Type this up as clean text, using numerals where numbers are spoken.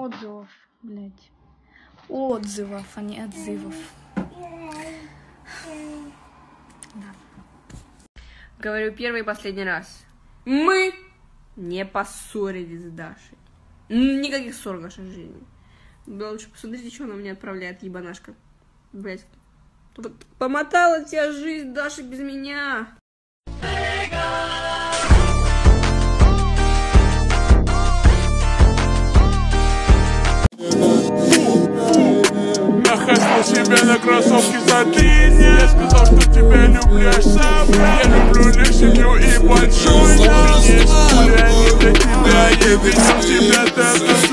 отзывов, блядь. Отзывов, а не отзывов. Да. Говорю первый и последний раз. Мы не поссорились с Дашей. Никаких ссор в нашей жизни. Да лучше посмотрите, что она мне отправляет, ебанашка. Блять. Помотала тебя жизнь, Даша, без меня. Нахожу себя на кроссовке за 3 дня. Я сказал, что тебя люблю аж сам. Я люблю лишь семью и большой дом. Есть пуля, не для тебя. Я видел тебя,